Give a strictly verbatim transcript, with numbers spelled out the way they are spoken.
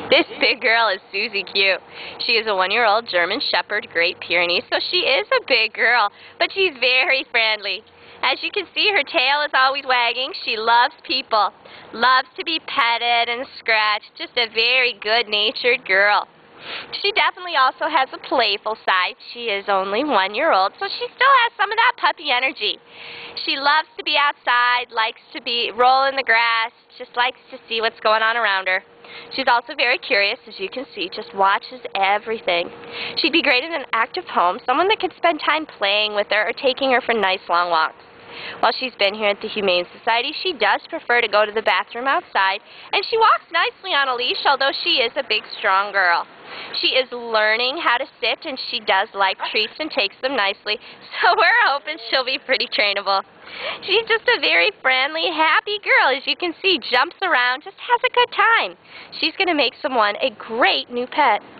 This big girl is Suzie Q. She is a one-year-old German Shepherd Great Pyrenees, so she is a big girl, but she's very friendly. As you can see, her tail is always wagging. She loves people, loves to be petted and scratched, just a very good-natured girl. She definitely also has a playful side. She is only one year old, so she still has some of that puppy energy. She loves to be outside, likes to be roll in the grass, just likes to see what's going on around her. She's also very curious, as you can see, just watches everything. She'd be great in an active home, someone that could spend time playing with her or taking her for nice long walks. While she's been here at the Humane Society, she does prefer to go to the bathroom outside, and she walks nicely on a leash, although she is a big, strong girl. She is learning how to sit, and she does like treats and takes them nicely, so we're hoping she'll be pretty trainable. She's just a very friendly, happy girl. As you can see, jumps around, just has a good time. She's going to make someone a great new pet.